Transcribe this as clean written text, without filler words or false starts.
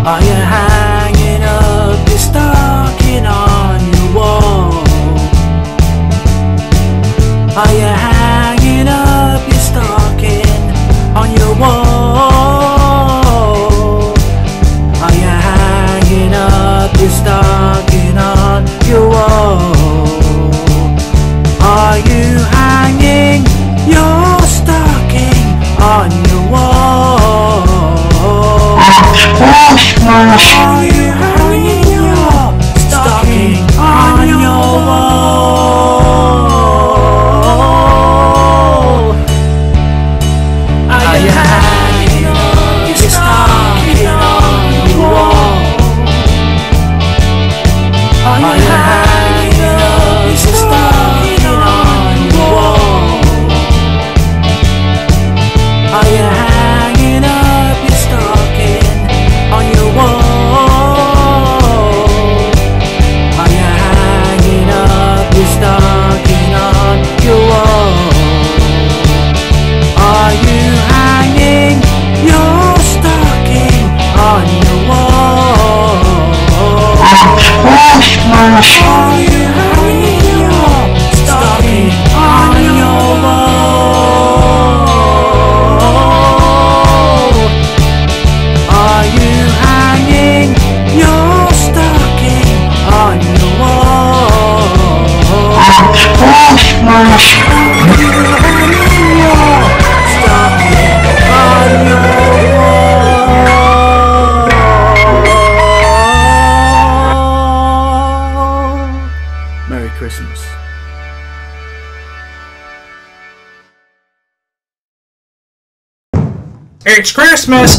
Are you hanging up your stocking on your wall? Are you hanging up your stocking on your wall? Are you hanging up your stocking on your wall? Are you hanging your stocking on your wall? Are you hanging your stocking on your wall? Are you hanging your stocking on your wall? Are you hanging your stocking on your wall? Are you hanging up your stocking on your wall? Are you hanging up your stocking on your wall? Are you hanging your stocking on your wall? Are you hanging your stocking on your wall? Are you hanging your stocking on your wall? Are you hanging your stocking on your wall? Merry Christmas. It's Christmas!